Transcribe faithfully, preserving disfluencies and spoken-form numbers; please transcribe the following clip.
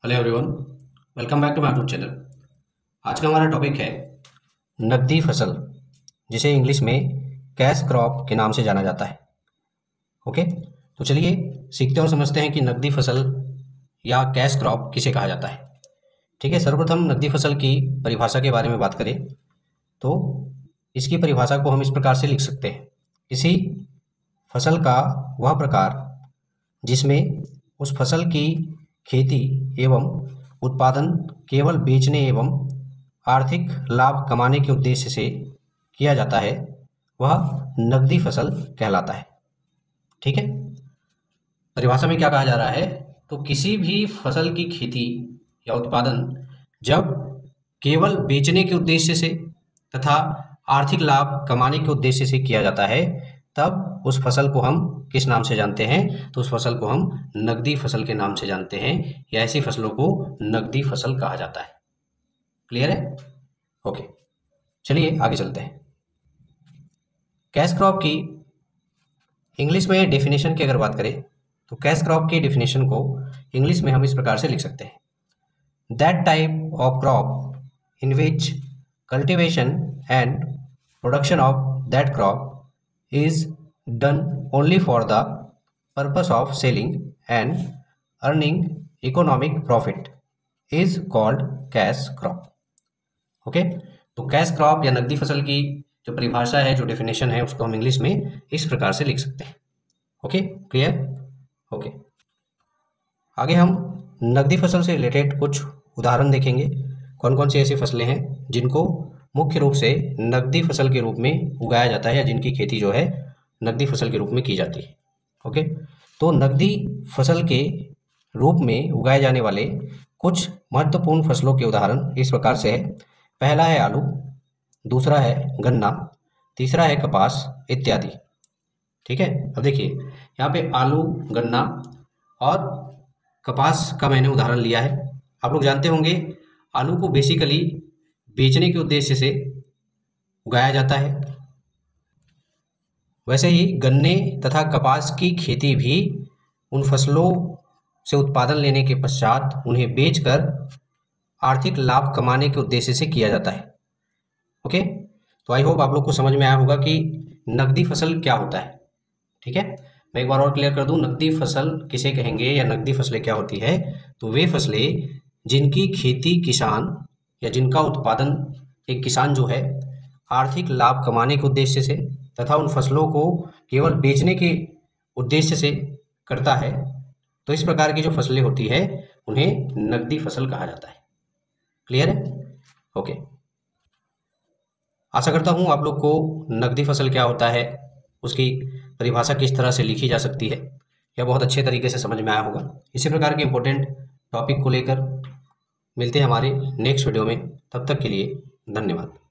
Hello everyone, welcome back to my YouTube channel. आज का हमारा टॉपिक है नकदी फसल, जिसे इंग्लिश में कैश क्रॉप के नाम से जाना जाता है। ओके, तो चलिए सीखते और समझते हैं कि नकदी फसल या कैश क्रॉप किसे कहा जाता है। ठीक है, सर्वप्रथम नकदी फसल की परिभाषा के बारे में बात करें तो इसकी परिभाषा को हम इस प्रकार से लिख सकते हैं। किसी फसल का वह प्रकार जिसमें उस फसल की खेती एवं उत्पादन केवल बेचने एवं आर्थिक लाभ कमाने के उद्देश्य से किया जाता है, वह नकदी फसल कहलाता है। ठीक है, परिभाषा में क्या कहा जा रहा है, तो किसी भी फसल की खेती या उत्पादन जब केवल बेचने के उद्देश्य से तथा आर्थिक लाभ कमाने के उद्देश्य से किया जाता है, तब उस फसल को हम किस नाम से जानते हैं, तो उस फसल को हम नकदी फसल के नाम से जानते हैं, या ऐसी फसलों को नकदी फसल कहा जाता है। क्लियर है? ओके, चलिए आगे चलते हैं। कैश क्रॉप की इंग्लिश में डेफिनेशन की अगर बात करें तो कैश क्रॉप की डेफिनेशन को इंग्लिश में हम इस प्रकार से लिख सकते हैं, that type of crop in which cultivation and production of that crop is done only for the purpose of selling and earning economic profit is called cash crop। Okay, तो कैश क्रॉप या नकदी फसल की जो परिभाषा है, जो definition है, उसको हम इंग्लिश में इस प्रकार से लिख सकते हैं। Okay, clear? ओके, आगे हम नकदी फसल से रिलेटेड कुछ उदाहरण देखेंगे। कौन कौन सी ऐसी फसलें हैं जिनको मुख्य रूप से नकदी फसल के रूप में उगाया जाता है, या जिनकी खेती जो है नकदी फसल के रूप में की जाती है। ओके, तो नकदी फसल के रूप में उगाए जाने वाले कुछ महत्वपूर्ण फसलों के उदाहरण इस प्रकार से है। पहला है आलू, दूसरा है गन्ना, तीसरा है कपास इत्यादि। ठीक है, अब देखिए यहाँ पे आलू, गन्ना और कपास का मैंने उदाहरण लिया है। आप लोग जानते होंगे आलू को बेसिकली बेचने के उद्देश्य से उगाया जाता है। वैसे ही गन्ने तथा कपास की खेती भी उन फसलों से उत्पादन लेने के पश्चात उन्हें बेचकर आर्थिक लाभ कमाने के उद्देश्य से किया जाता है। ओके, तो आई होप आप लोग को समझ में आया होगा कि नकदी फसल क्या होता है। ठीक है, मैं एक बार और क्लियर कर दूं, नकदी फसल किसे कहेंगे या नकदी फसलें क्या होती है, तो वे फसलें जिनकी खेती किसान या जिनका उत्पादन एक किसान जो है आर्थिक लाभ कमाने के उद्देश्य से तथा उन फसलों को केवल बेचने के उद्देश्य से करता है, तो इस प्रकार की जो फसलें होती है उन्हें नकदी फसल कहा जाता है। क्लियर है? ओके, आशा करता हूं आप लोग को नकदी फसल क्या होता है, उसकी परिभाषा किस तरह से लिखी जा सकती है, यह बहुत अच्छे तरीके से समझ में आया होगा। इसी प्रकार के इंपॉर्टेंट टॉपिक को लेकर मिलते हैं हमारे नेक्स्ट वीडियो में। तब तक के लिए धन्यवाद।